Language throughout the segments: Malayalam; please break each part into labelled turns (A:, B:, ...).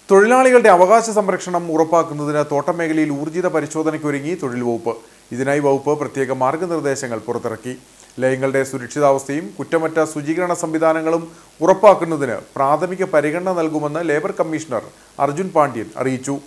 A: തൊഴിലാളികളുടെ അവകാശ സംരക്ഷണം ഉറപ്പാക്കുന്നതിന് തോട്ടം മേഖലയിൽ ഊർജിത പരിശോധനയ്ക്കൊരുങ്ങി തൊഴിൽ വകുപ്പ്. ഇതിനായി വകുപ്പ് പ്രത്യേക മാർഗനിർദ്ദേശങ്ങൾ പുറത്തിറക്കി. ലയങ്ങളുടെ സുരക്ഷിതാവസ്ഥയും കുറ്റമറ്റ ശുചീകരണ സംവിധാനങ്ങളും ഉറപ്പാക്കുന്നതിന് പ്രാഥമിക പരിഗണന നൽകുമെന്ന് ലേബർ കമ്മീഷണർ അർജുൻ പാണ്ഡ്യൻ അറിയിച്ചു.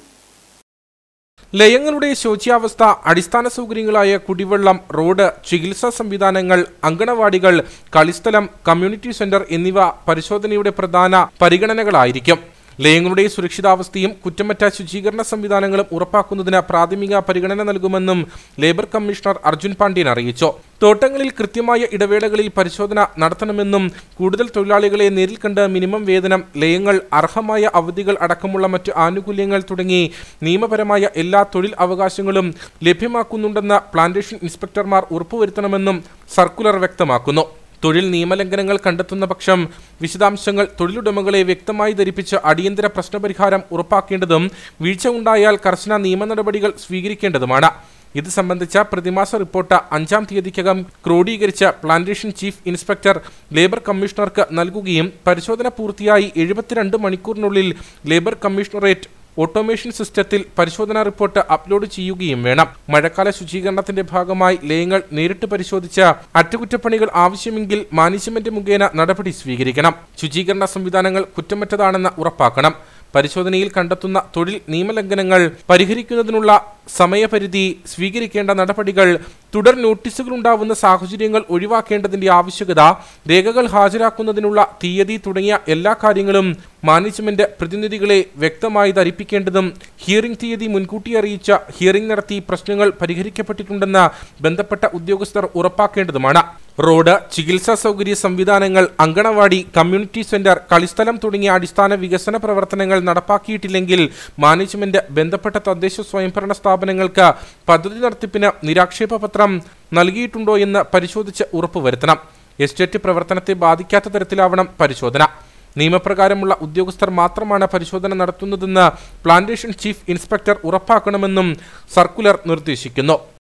B: ലയങ്ങളുടെ ശോച്യാവസ്ഥ, അടിസ്ഥാന സൗകര്യങ്ങളായ കുടിവെള്ളം, റോഡ്, ചികിത്സാ സംവിധാനങ്ങൾ, അങ്കണവാടികൾ, കളിസ്ഥലം, കമ്മ്യൂണിറ്റി സെന്റർ എന്നിവ പരിശോധനയുടെ പ്രധാന പരിഗണനകളായിരിക്കും. ലയങ്ങളുടെ സുരക്ഷിതാവസ്ഥയും കുറ്റമറ്റ ശുചീകരണ സംവിധാനങ്ങളും ഉറപ്പാക്കുന്നതിന് പ്രാഥമിക പരിഗണന നൽകുമെന്നും ലേബർ കമ്മീഷണർ അർജുൻ പാണ്ഡ്യൻ അറിയിച്ചു. തോട്ടങ്ങളിൽ കൃത്യമായ ഇടവേളകളിൽ പരിശോധന നടത്തണമെന്നും കൂടുതൽ തൊഴിലാളികളെ നേരിൽ കണ്ട് മിനിമം വേതനം, ലയങ്ങൾ, അർഹമായ അവധികൾ അടക്കമുള്ള മറ്റ് ആനുകൂല്യങ്ങൾ തുടങ്ങി നിയമപരമായ എല്ലാ തൊഴിൽ അവകാശങ്ങളും ലഭ്യമാക്കുന്നുണ്ടെന്ന് പ്ലാന്റേഷൻ ഇൻസ്പെക്ടർമാർ ഉറപ്പുവരുത്തണമെന്നും സർക്കുലർ വ്യക്തമാക്കുന്നു. തൊഴിൽ നിയമലംഘനങ്ങൾ കണ്ടെത്തുന്ന പക്ഷം വിശദാംശങ്ങൾ തൊഴിലുടമകളെ വ്യക്തമായി ധരിപ്പിച്ച് അടിയന്തര പ്രശ്നപരിഹാരം ഉറപ്പാക്കേണ്ടതും വീഴ്ച ഉണ്ടായാൽ കർശന നിയമ നടപടികൾ സ്വീകരിക്കേണ്ടതുമാണ്. ഇത് സംബന്ധിച്ച പ്രതിമാസ റിപ്പോർട്ട് 5-ാം തീയതിക്കകം ക്രോഡീകരിച്ച് പ്ലാന്റേഷൻ ചീഫ് ഇൻസ്പെക്ടർ ലേബർ കമ്മീഷണർക്ക് നൽകുകയും പരിശോധന പൂർത്തിയായി 72 മണിക്കൂറിനുള്ളിൽ ലേബർ കമ്മീഷണറേറ്റ് ഓട്ടോമേഷൻ സിസ്റ്റത്തിൽ പരിശോധനാ റിപ്പോർട്ട് അപ്ലോഡ് ചെയ്യുകയും വേണം. മഴക്കാല ശുചീകരണത്തിന്റെ ഭാഗമായി ലയങ്ങൾ നേരിട്ട് പരിശോധിച്ച് അറ്റകുറ്റപ്പണികൾ ആവശ്യമെങ്കിൽ മാനേജ്മെന്റ് മുഖേന നടപടി സ്വീകരിക്കണം. ശുചീകരണ സംവിധാനങ്ങൾ കുറ്റമറ്റതാണെന്ന് ഉറപ്പാക്കണം. പരിശോധനയിൽ കണ്ടെത്തുന്ന തൊഴിൽ നിയമലംഘനങ്ങൾ പരിഹരിക്കുന്നതിനുള്ള സമയപരിധി, സ്വീകരിക്കേണ്ട നടപടികൾ, തുടർ നോട്ടീസുകളുണ്ടാവുന്ന സാഹചര്യങ്ങൾ ഒഴിവാക്കേണ്ടതിന്റെ ആവശ്യകത, രേഖകൾ ഹാജരാക്കുന്നതിനുള്ള തീയതി തുടങ്ങിയ എല്ലാ കാര്യങ്ങളും മാനേജ്മെന്റ് പ്രതിനിധികളെ വ്യക്തമായി ധരിപ്പിക്കേണ്ടതും ഹിയറിംഗ് തീയതി മുൻകൂട്ടി അറിയിച്ച ഹിയറിംഗ് നടത്തി പ്രശ്നങ്ങൾ പരിഹരിക്കപ്പെട്ടിട്ടുണ്ടെന്ന് ബന്ധപ്പെട്ട ഉദ്യോഗസ്ഥർ ഉറപ്പാക്കേണ്ടതുമാണ്. റോഡ്, ചികിത്സാ സൗകര്യ സംവിധാനങ്ങൾ, അങ്കണവാടി, കമ്മ്യൂണിറ്റി സെന്റർ, കളിസ്ഥലം തുടങ്ങിയ അടിസ്ഥാന വികസന പ്രവർത്തനങ്ങൾ നടപ്പാക്കിയിട്ടില്ലെങ്കിൽ മാനേജ്മെന്റ് ബന്ധപ്പെട്ട തദ്ദേശ സ്വയംഭരണ സ്ഥാപനങ്ങൾക്ക് പദ്ധതി നടത്തിപ്പിന് നിരാക്ഷേപ പത്രം നൽകിയിട്ടുണ്ടോ എന്ന് പരിശോധിച്ച് ഉറപ്പുവരുത്തണം. എസ്റ്റേറ്റ് പ്രവർത്തനത്തെ ബാധിക്കാത്ത തരത്തിലാവണം പരിശോധന. നിയമപ്രകാരമുള്ള ഉദ്യോഗസ്ഥർ മാത്രമാണ് പരിശോധന നടത്തുന്നതെന്ന് പ്ലാന്റേഷൻ ചീഫ് ഇൻസ്പെക്ടർ ഉറപ്പാക്കണമെന്നും സർക്കുലർ നിർദ്ദേശിക്കുന്നു.